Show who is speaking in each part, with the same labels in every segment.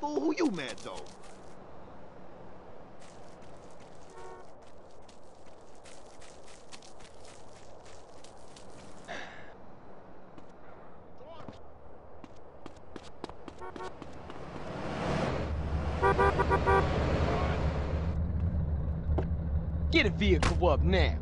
Speaker 1: fool. Who you mad, though?
Speaker 2: Get a vehicle up now.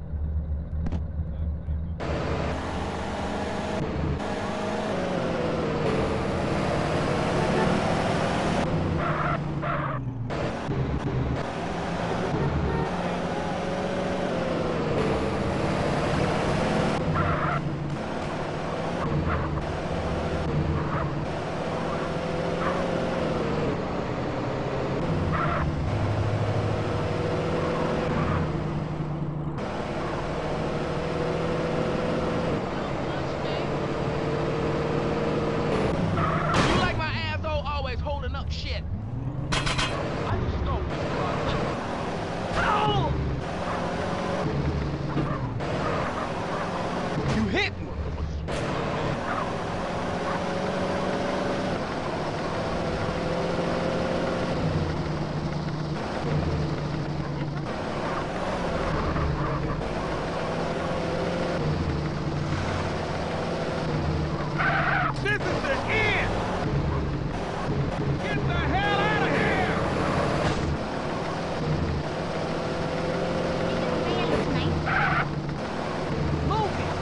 Speaker 3: Shit. I just know. Oh!
Speaker 2: You hit me.
Speaker 3: This is the end! Get the hell out of here! Move it!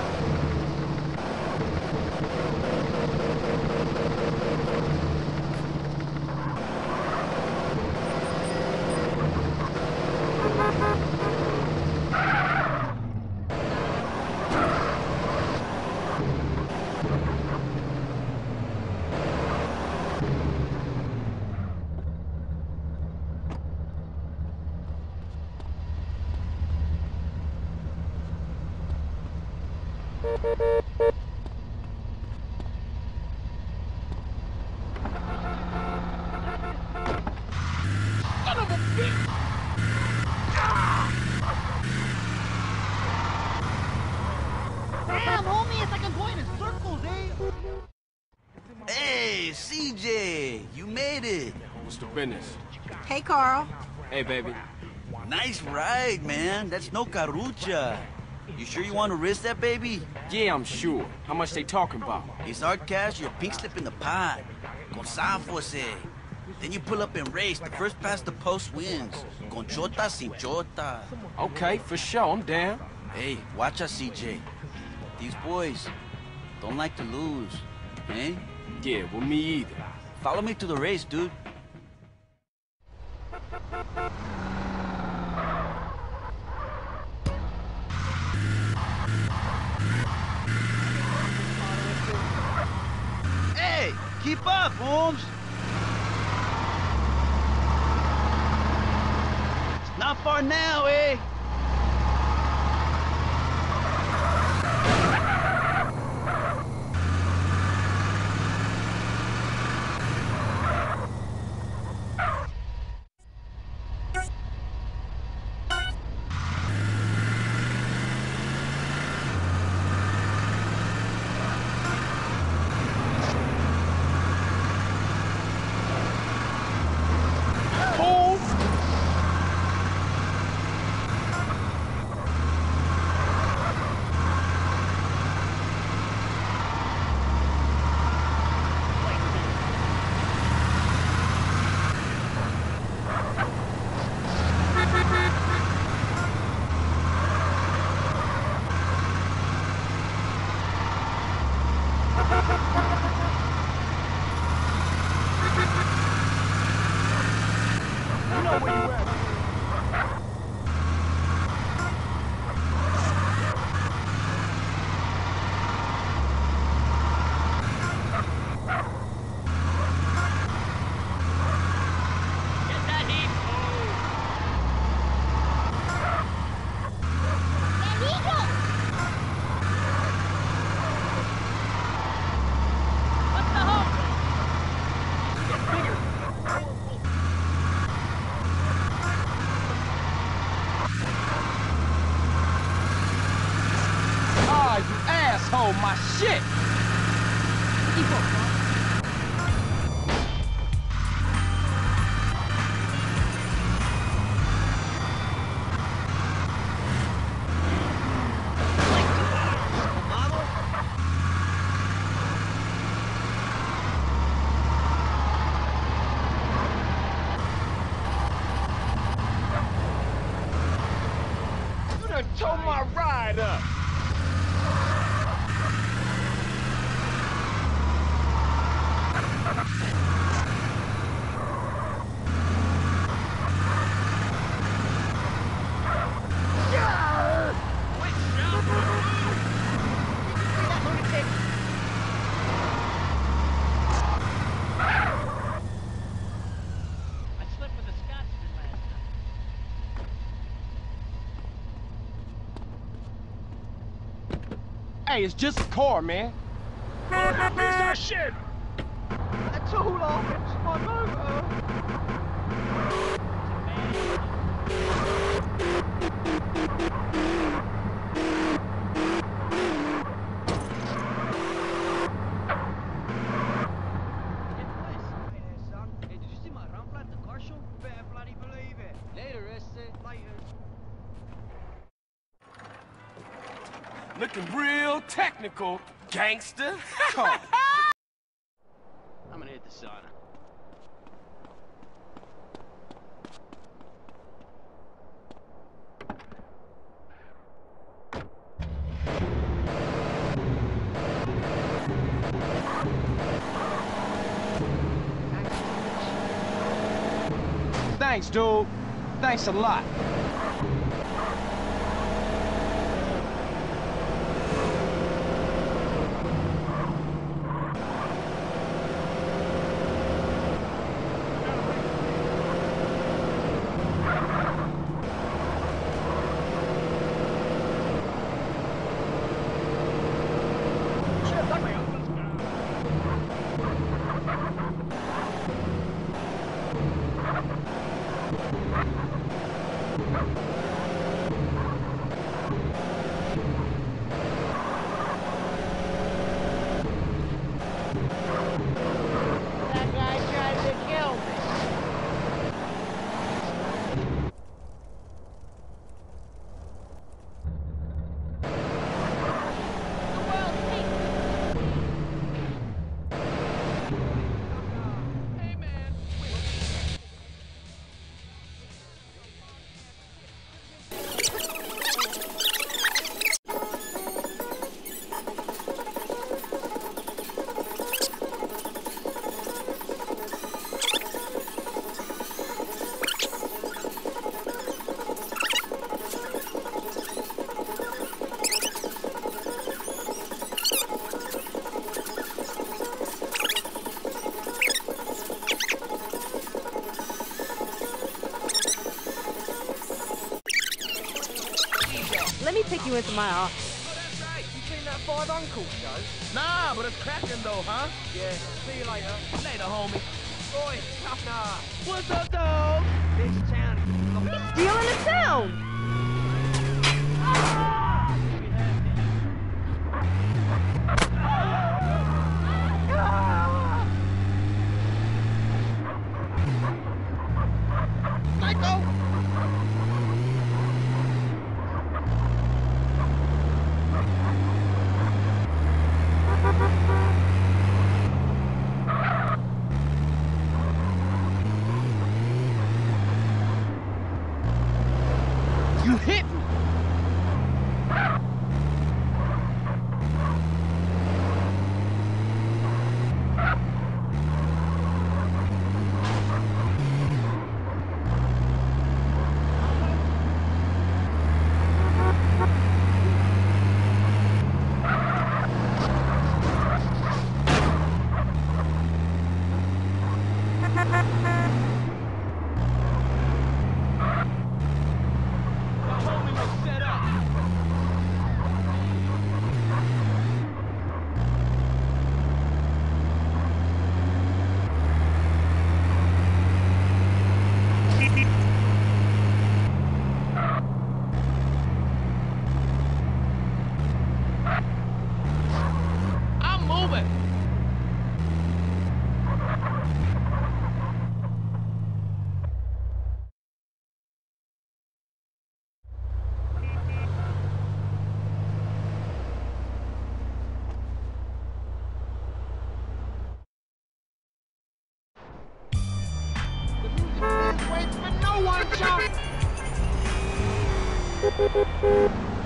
Speaker 3: Son of a bitch!
Speaker 4: Damn, homie, it's like I'm going in circles, eh?
Speaker 5: Hey, CJ, you made it.
Speaker 2: What's the business?
Speaker 6: Hey, Carl.
Speaker 2: Hey, baby.
Speaker 5: Nice ride, man. That's no carucha. You sure you want to risk that, baby?
Speaker 2: Yeah, I'm sure. How much they talking about?
Speaker 5: It's our cash, your pink slip in the pot. Con Sanfos, eh? Then you pull up and race. The first past the post wins. Con chota sin chota.
Speaker 2: Okay, for sure. I'm down.
Speaker 5: Hey, watch us, CJ. These boys don't like to lose, eh?
Speaker 2: Yeah, well, me either.
Speaker 5: Follow me to the race, dude. Hey, keep up, Holmes. It's not far now, eh?
Speaker 2: Oh, my shit!
Speaker 4: Keep up,
Speaker 3: Tow my ride up.
Speaker 2: Hey, it's just a car, man.
Speaker 3: Piece of shit.
Speaker 4: That's all off. It's my motor.
Speaker 2: Looking real technical, gangster. Come.
Speaker 1: I'm gonna hit the sauna.
Speaker 2: Thanks, dude. Thanks a lot.
Speaker 4: That guy tried to kill me.
Speaker 6: Let me take you into my office.
Speaker 4: Oh, that's right. You seen that Five Uncle show?
Speaker 3: Nah, but it's cracking though, huh?
Speaker 4: Yeah. See you later.
Speaker 3: Later, homie.
Speaker 4: Boy, tough nah.
Speaker 3: What's up, dog?
Speaker 4: This town is
Speaker 6: Stealing the town!
Speaker 2: You hit me.
Speaker 4: Wait for no one, John!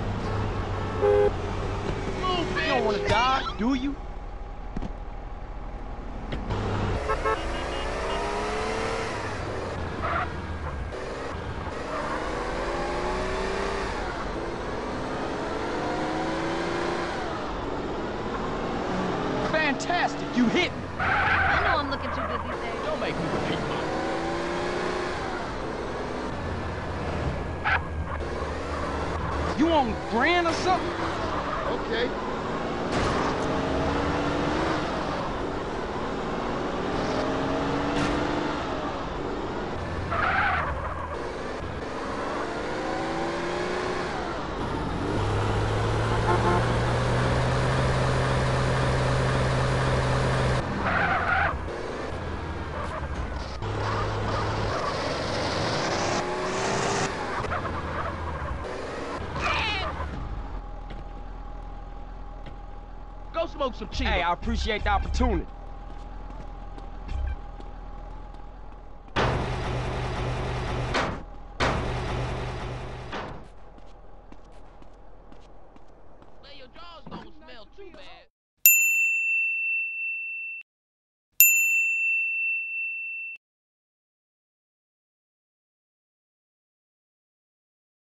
Speaker 2: You don't want to die, do you? Fantastic, you hit me.
Speaker 6: I know I'm looking too good these days.
Speaker 2: Don't make me repeat myself. You on grand or something?
Speaker 3: Okay.
Speaker 2: Go smoke some Cheetos. Hey, I appreciate the opportunity.